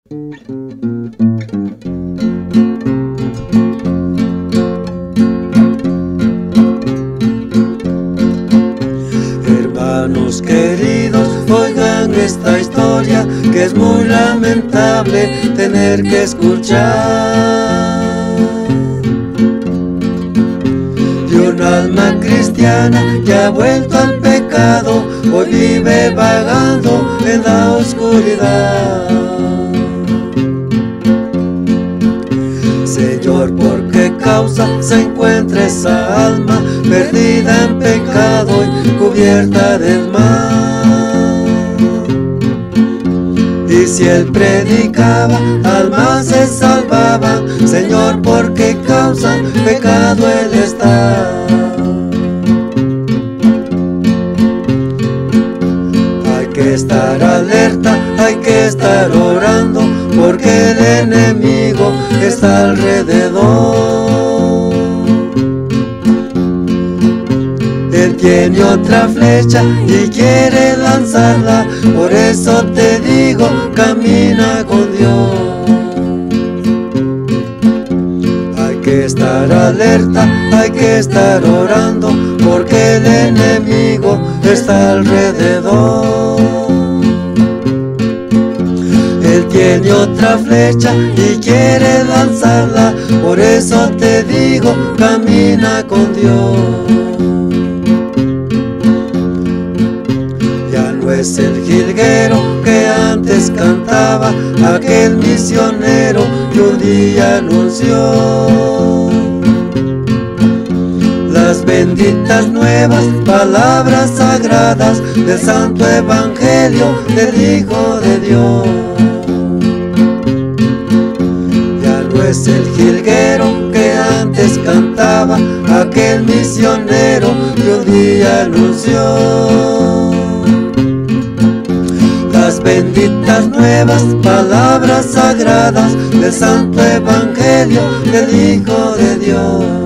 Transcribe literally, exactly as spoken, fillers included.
Hermanos queridos, oigan esta historia que es muy lamentable tener que escuchar. Y un alma cristiana que ha vuelto al pecado, hoy vive vagando en la oscuridad. Señor, ¿por qué causa se encuentra esa alma perdida en pecado y cubierta del mal? Y si él predicaba, almas se salvaban. Señor, ¿por qué causa pecado él está? Hay que estar alerta, hay que estar orando, porque el enemigo está alrededor. Él tiene otra flecha y quiere lanzarla, por eso te digo, camina con Dios. Hay que estar alerta, hay que estar orando, porque el enemigo está alrededor. Él tiene otra flecha y quiere lanzarla, por eso te digo, camina con Dios. Ya no es el jilguero que antes cantaba aquel misionero que un día anunció las benditas nuevas palabras sagradas del santo evangelio del Hijo de Dios. Es el jilguero que antes cantaba aquel misionero que un día anunció las benditas nuevas palabras sagradas del santo evangelio del Hijo de Dios.